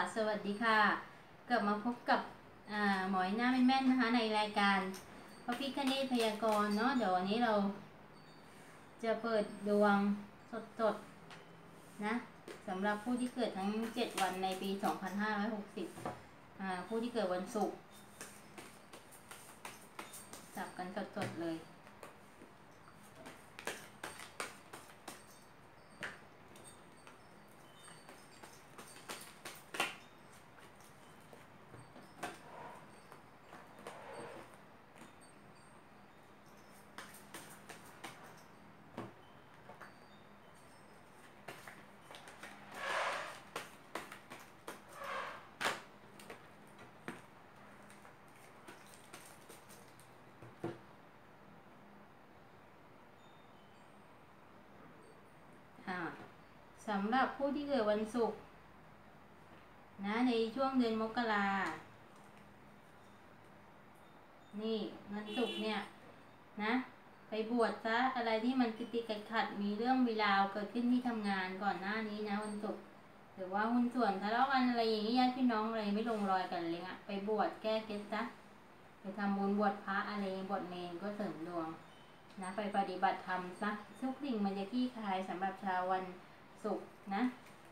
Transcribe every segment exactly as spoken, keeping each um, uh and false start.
สวัสดีค่ะกลับมาพบกับหมอยหน้าแม่นๆนะคะในรายการพระพิฆเนศพยากรณ์เนาะเดี๋ยววันนี้เราจะเปิดดวงสดๆนะสำหรับผู้ที่เกิดทั้งเจ็ดวันในปีสองพันห้าร้อยหกสิบอ่าผู้ที่เกิดวันศุกร์จับกันสดๆเลยสำหรับผู้ที่เกิดวันศุกร์นะในช่วงเดือนมกรานี่วันศุกร์เนี่ยนะไปบวชซะอะไรที่มันติดติดขัดมีเรื่องมีราวเกิดขึ้นที่ทำงานก่อนหน้านี้นะวันศุกร์หรือว่าหุ้นส่วนทะเลาะกันอะไรอย่างนี้ญาติพี่น้องอะไรไม่ลงรอยกันเลยอะไปบวชแก้เคล็ดซะไปทำบุญบวชพระอะไรบวชเนรก็เสริมดวงนะไปปฏิบัติธรรมซะทุกสิ่งมันจะคลี่คลายสำหรับชาววันศุกร์นะ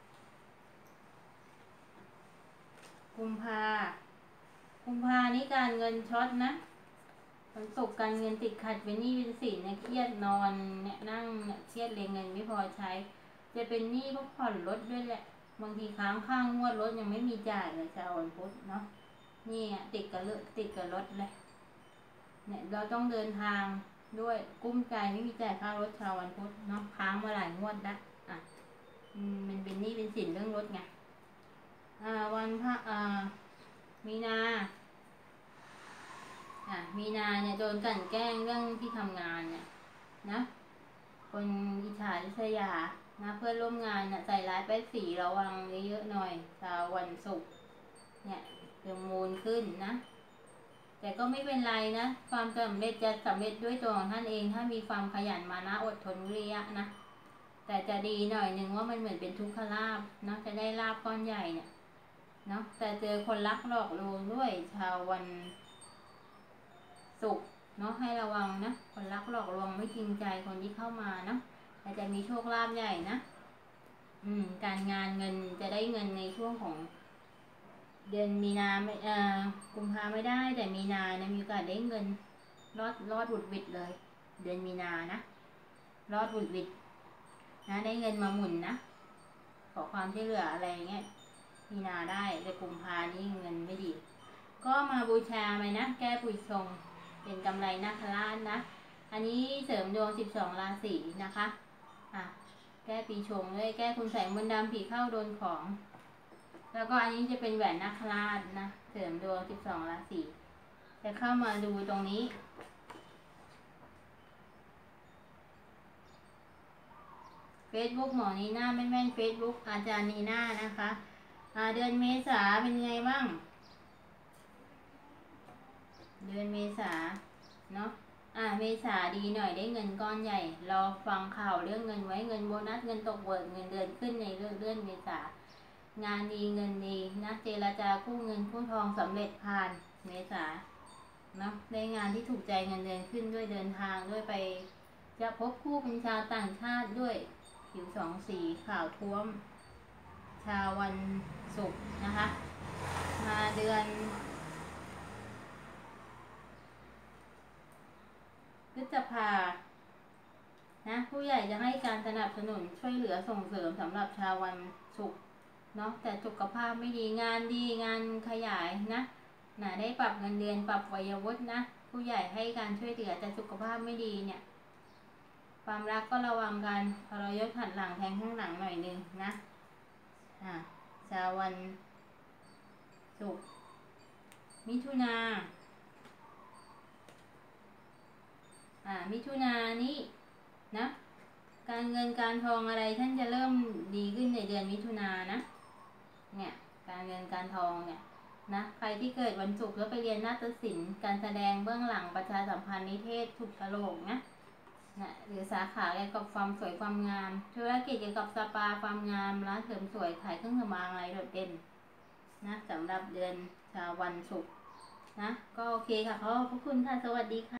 กุมภากุมภานี้การเงินช็อตนะวันศุกร์การเงินติดขัดเป็นหนี้เป็นสินเนี่ยเครียดนอนเนี่ยนั่งเนี่ยเครียดเลยเงินไม่พอใช้จะเป็นหนี้เพราะผ่อนรถด้วยแหละบางทีค้างค่างวดรถยังไม่มีจ่ายเลยชาววันพุธเนาะนี่ติดกับเลือติดกับรถเลยเนี่ยเราต้องเดินทางด้วยกุ้มใจไม่มีจ่ายค่ารถชาววันพุธเนาะค้างมาหลายงวดแล้วอ่ะมันเป็นหนี้เป็นสินเรื่องรถไงอ่าวันพระอ่ามีนาอ่ะมีนาเนี่ยโดนกลั่นแกล้งเรื่องที่ทำงานเนี่ยนะคนอิจฉาริษยานะเพื่อนร่วมงานเนี่ยใจร้ายไปสีระวังเยอะๆหน่อยชาววันศุกร์เนี่ยเติมมูลขึ้นนะแต่ก็ไม่เป็นไรนะความสำเร็จจะสำเร็จด้วยตัวของท่านเองถ้ามีความขยันมานะอดทนวิริยะนะแต่จะดีหน่อยหนึ่งว่ามันเหมือนเป็นทุกขลาภนะจะได้ลาภก้อนใหญ่เนี่ยเนาะแต่เจอคนรักหลอกลวงด้วยชาววันศุกร์เนาะให้ระวังนะคนรักหลอกลวงไม่จริงใจคนที่เข้ามาเนาะแต่จะมีโชคลาภใหญ่นะอืมการงานเงินจะได้เงินในช่วงของเดือนมีนาไม่เอ่อกุมภาไม่ได้แต่มีนาเนี่ยมีโอกาสได้เงินรอดรอดบุดวิดเลยเดือนมีนานะรอดบุดวิดนะได้เงินมาหมุนนะขอความช่วยเหลืออะไรเงี้ยมีนาได้แต่กุมภานี่เงินไม่ดีก็มาบูชาไหมนะแก้ปุยชงเป็นกำไรนาคราชนะอันนี้เสริมดวงสิบสองราศีนะคะอ่ะแก้ปีชงเลยแก้คุณใส่มนต์ดำผีเข้าโดนของแล้วก็อันนี้จะเป็นแหวนนาคราชนะเสริมดวงสิบสองราศีจะเข้ามาดูตรงนี้เฟซบุ๊กหมอนีน่าแม่นแม่นเฟซบุ๊กอาจารย์นีน่านะคะอ่าเดือนเมษาเป็นไงบ้างเดือนเมษาเนาะอ่าเมษาดีหน่อยได้เงินก้อนใหญ่รอฟังข่าวเรื่องเงินไว้เงินโบนัสเงินตกเบิกเงินเดือนขึ้นในเรื่องเดือนเมษางานดีเงินดีนะเจรจาคู่เงินคู่ทองสำเร็จผ่านเมษาเนาะได้งานที่ถูกใจเงินเดือนขึ้นด้วยเดินทางด้วยไปจะพบคู่เป็นชาวต่างชาติด้วยผิวสองสีขาวท้วมชาววันศุกร์นะคะมาเดือนพฤษภานะผู้ใหญ่จะให้การสนับสนุนช่วยเหลือส่งเสริมสำหรับชาววันศุกร์เนาะแต่สุขภาพไม่ดีงานดีงานขยายนะนะได้ปรับเงินเดือนปรับวัยวุฒินะผู้ใหญ่ให้การช่วยเหลือแต่สุขภาพไม่ดีเนี่ยความรักก็ระวังกันทรยศหัดหลังแทงข้างหลังหน่อยนึงนะอ่าชาววันศุกร์มิถุนาอ่ามิถุนานี้นะการเงินการทองอะไรท่านจะเริ่มดีขึ้นในเดือนมิถุนานะเนี่ยการเงินการทองเนี่ยนะใครที่เกิดวันศุกร์แล้วไปเรียนนาฏศิลป์การแสดงเบื้องหลังประชาสัมพันธ์นิเทศถูกฉลกนะนะหรือสาขาเกี่ยวกับความสวยความงามธุรกิจเกี่ยวกับสปาความงามร้านเสริมสวยขายเครื่องสำอางอะไรโดดเด่นนะสำหรับเดือนชาววันศุกร์นะก็โอเคค่ะขอบพระคุณค่ะสวัสดีค่ะ